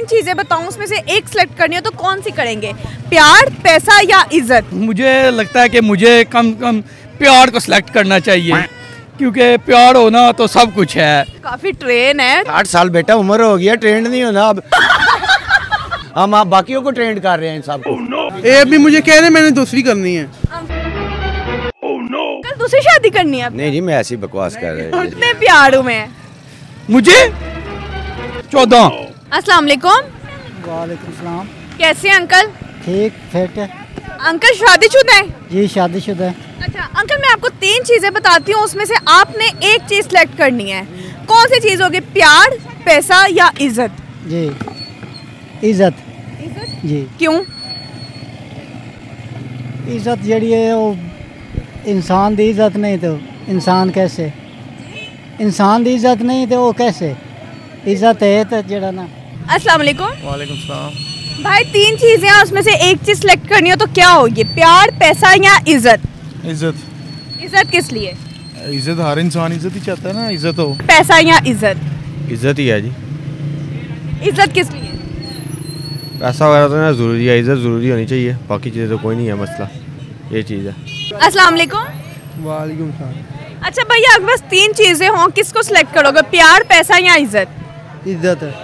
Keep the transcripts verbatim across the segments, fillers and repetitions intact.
चीजें बताऊं उसमें से एक सिलेक्ट करनी हो तो कौन सी करेंगे? प्यार, पैसा या इज्जत? मुझे लगता है कि मुझे कम कम प्यार को सिलेक्ट करना चाहिए, क्योंकि प्यार होना तो सब कुछ है। काफी ट्रेन है। आठ साल बेटा उम्र हो गया, ट्रेंड नहीं होना अब। हम आप बाकियों को ट्रेंड कर रहे हैं इन सबको। oh, no. ए अभी मुझे कह रहे मैंने दूसरी करनी है। oh, no. कल दूसरी शादी करनी है? नहीं जी, मैं ऐसी बकवास कर रहे हैं। कितने प्यार में मुझे चौदह। अस्सलाम वालेकुम। वालेकुम सलाम। कैसे हैं अंकल? ठीक फिट है। अंकल शादीशुदा हैं? जी शादीशुदा है। अच्छा अंकल, मैं आपको तीन चीजें बताती हूँ, उसमें से आपने एक चीज सिलेक्ट करनी है। कौन सी चीज होगी? प्यार, पैसा या इज्जत? जी इज्जत। इज्जत? जी। क्यों? इज्जत जड़ी है वो इंसान दी इज्जत नहीं तो इंसान कैसे, इंसान दी इज्जत नहीं तो वो कैसे इज्जत है तो जड़ा ना। अस्सलाम वालेकुम। वालेकुम सलाम। भाई तीन चीजें हैं, उसमें से एक चीज सिलेक्ट करनी हो तो क्या होगी? प्यार, पैसा या इज्जत? इज्जत। इज्जत किस लिए? इज्जत हर इंसान इज्जत ही चाहता है ना, इज्जत हो। पैसा या इज्जत? इज्जत ही है जी। इज्जत किस लिए? पैसा वगैरह तो ना ज़रूरी है, इज्जत ज़रूरी होनी चाहिए, बाकी चीज़ें तो कोई नहीं है, मसला ये चीज़ है। अस्सलाम वालेकुम। वालेकुम सलाम। अच्छा भैया, अगर बस तीन चीजें हों, किसको सिलेक्ट करोगे? प्यार, पैसा या इज्जत? इज्जत है।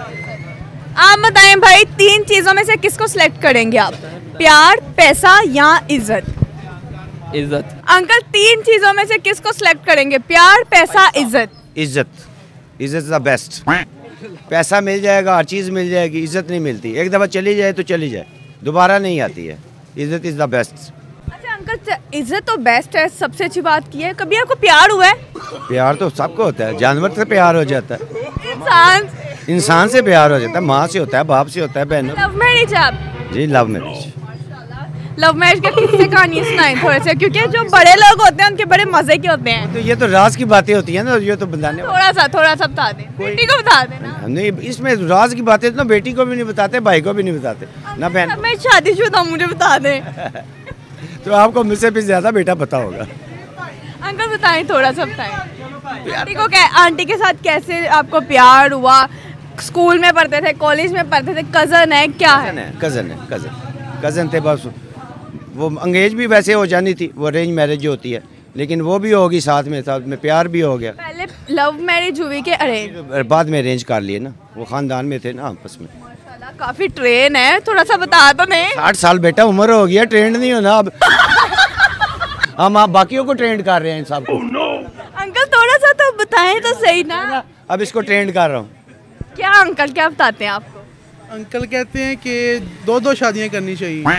आप बताएं भाई, तीन चीजों में से किसको सिलेक्ट करेंगे आप? प्यार, पैसा या इज्जत? इज्जत। अंकल तीन चीजों में से किसको सिलेक्ट करेंगे? प्यार, पैसा, इज्जत? इज्जत। इज्जत द बेस्ट। पैसा मिल जाएगा, हर चीज़ मिल जाएगी, इज्जत नहीं मिलती। एक दफ़ा चली जाए तो चली जाए, दोबारा नहीं आती है। इज्जत इज़ द बेस्ट। अच्छा अंकल, इज्जत तो बेस्ट है, सबसे अच्छी बात की है। कभी आपको प्यार हुआ है? प्यार तो सबको होता है, जानवर से प्यार हो जाता है, इंसान इंसान से प्यार हो जाता है, माँ से होता है, बाप से होता है, बहनों। लव मैरिज आप? जी लव मैरिज। लव मैरिज के किस्से कहानी सुनाएं थोड़े से, क्योंकि जो बड़े लोग होते हैं उनके बड़े मजे के होते हैं। तो ये तो राज की बातें होती है ना, ये तो बताने थोड़ा सा थोड़ा सा बता दें, बेटी को बता देना। नहीं, इसमें राज की बातें तो ना बेटी को भी नहीं बताते, भाई को भी नहीं बताते, ना बहन। मैं शादीशुदा हूं, मुझे बता दें। तो आपको मुझसे भी ज्यादा बेटा पता होगा। अंकल बताएं, थोड़ा सा बताएं। आंटी को क्या, आंटी के साथ कैसे आपको प्यार हुआ? स्कूल में पढ़ते थे, कॉलेज में पढ़ते थे, कजन है, क्या है? कजन है, कजन कजन थे बस। वो अंग्रेज भी वैसे हो जानी थी, वो अरेंज मैरिज जो होती है, लेकिन वो भी होगी साथ में, साथ में प्यार भी हो गया। पहले लव मैरिज हुई कि अरेंज? बाद में अरेंज कर लिए ना, वो खानदान में थे ना आपस में। माशाल्लाह काफी ट्रेन है, थोड़ा सा बता तो नहीं। आठ साल बेटा उम्र हो गया, ट्रेंड नहीं होना अब। हम आप बाकियों को ट्रेंड कर रहे हैं इन सबको। oh, no. अंकल थोड़ा सा तो बताएं तो सही ना। अब इसको ट्रेंड कर रहा हूँ। क्या अंकल, क्या बताते हैं आपको? अंकल कहते हैं कि दो दो शादियां करनी चाहिए।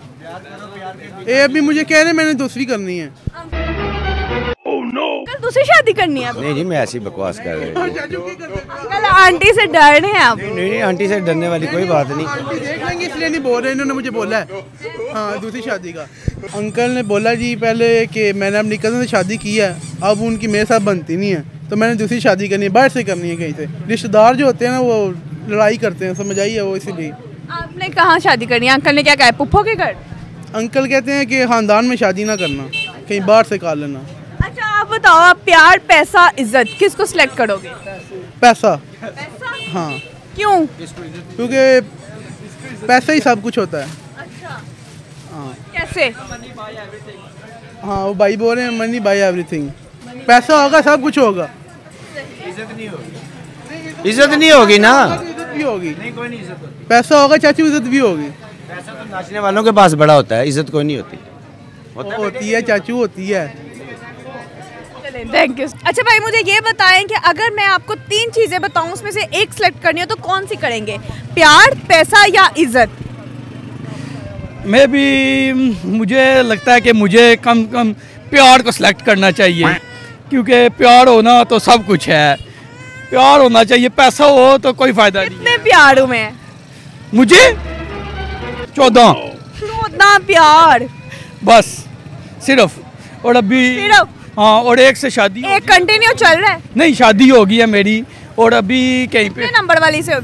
ए अभी मुझे कह रहे मैंने दूसरी करनी है। oh, no. अंकल दूसरी शादी करनी है? नहीं जी, मैं ऐसी बकवास कर रहा हूँ। अंकल आंटी से डर रहे हैं आप? नहीं नहीं, आंटी से डरने वाली कोई बात नहीं। आंटी देख लेंगे इसलिए नहीं बोल रहे, इन्होंने मुझे बोला है हाँ दूसरी शादी का। अंकल ने बोला जी पहले कि मैंने अपनी कज़न से शादी की है, अब उनकी मेरे साथ बनती नहीं है, तो मैंने दूसरी शादी करनी है, बाहर से करनी है कहीं से। रिश्तेदार जो होते हैं ना वो लड़ाई करते हैं, समझ आई है वो, इसीलिए। आपने कहाँ शादी करनी है? अंकल ने क्या कहा? पुप्पो के घर? अंकल कहते हैं कि खानदान में शादी ना करना, कहीं बाहर से कर लेना। अच्छा आप बताओ, आप प्यार, पैसा, इज्जत किसको सिलेक्ट करोगे? पैसा। पैसा? हाँ। क्यों? क्योंकि पैसा ही सब कुछ होता है। अच्छा हाँ। कैसे? हाँ वो भाई बोल रहे हैं मनी बाय एवरीथिंग। पैसा होगा सब कुछ होगा। इज्जत नहीं होगी, इज्जत नहीं होगी ना। इज्जत भी होगी, पैसा होगा चाचू, इज्जत भी होगी। पैसा तो नाचने वालों के पास बड़ा होता है, इज्जत कोई नहीं होती। होता होती है चाचू, होती है। Thank you. अच्छा भाई मुझे ये बताएं कि अगर मैं आपको तीन चीजें बताऊं, उसमें से एक सिलेक्ट करनी हो तो कौन सी करेंगे? प्यार, पैसा या इज्जत? मैं भी, मुझे लगता है कि मुझे कम कम प्यार को सिलेक्ट करना चाहिए, क्योंकि प्यार होना तो सब कुछ है, प्यार होना चाहिए। पैसा हो तो कोई फायदा नहीं। कितने प्यार हूँ मैं? मुझे चौदह। चौदह प्यार बस सिर्फ, और अभी सिर्फ? हाँ, और एक से शादी। एक कंटिन्यू चल रहा है? नहीं, शादी हो गई है मेरी, और अभी कहीं पे नंबर वाली से हो गई है।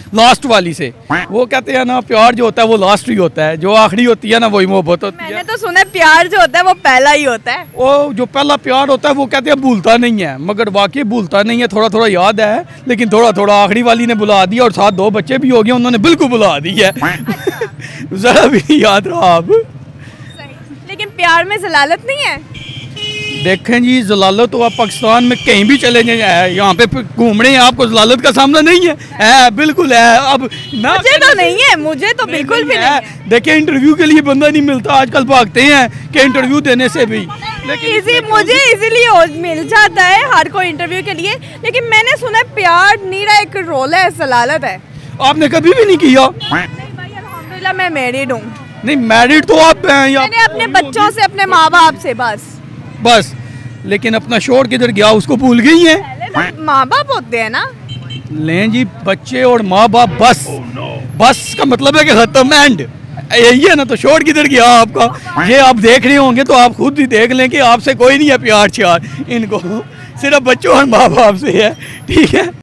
लास्ट वाली से। वो कहते हैं ना प्यार जो होता है वो लास्ट ही होता है, जो आखिरी होती है ना वही मोहब्बत होती मैंने है। तो सुना है प्यार जो होता है वो पहला ही होता है। वो जो पहला प्यार होता है वो कहते हैं भूलता नहीं है, मगर वाकई भूलता नहीं है, थोड़ा थोड़ा याद है, लेकिन थोड़ा थोड़ा आखिरी वाली ने बुला दिया और साथ दो बच्चे भी हो गए, उन्होंने बिल्कुल बुला दी है। ज़रा भी याद रहा आप। लेकिन प्यार में जलालत नहीं है। देखें जी, जलालत तो आप पाकिस्तान में कहीं भी चले जाए, यहाँ पे घूम रहे हैं, आपको जलालत का सामना नहीं है, है बिल्कुल है। अब ना मुझे तो नहीं है, मुझे तो बिल्कुल भी नहीं है। देखिए इंटरव्यू के लिए बंदा नहीं मिलता, आजकल भागते हैं कि इंटरव्यू देने से भी, लेकिन इजी मुझे इजीली मिल जाता है हर कोई इंटरव्यू के लिए। लेकिन मैंने सुना है प्यार नीरा एक रोल है, जलालत है। आपने कभी भी नहीं किया? नहीं भाई अल्हम्दुलिल्लाह मैं मैरिड हूँ। नहीं मैरिड तो आप हैं या मैंने अपने बच्चों से, अपने माँ बाप से बस बस, लेकिन अपना शोर किधर गया उसको भूल गई है। पहले तो माँ बाप होते हैं ना। लें जी, बच्चे और माँ बाप बस, बस का मतलब है कि खत्म, एंड यही है ना। तो शोर किधर गया आपका? ये आप देख रहे होंगे तो आप खुद ही देख लें कि आपसे कोई नहीं है प्यार श्यार, इनको सिर्फ बच्चों और माँ बाप से है, ठीक है।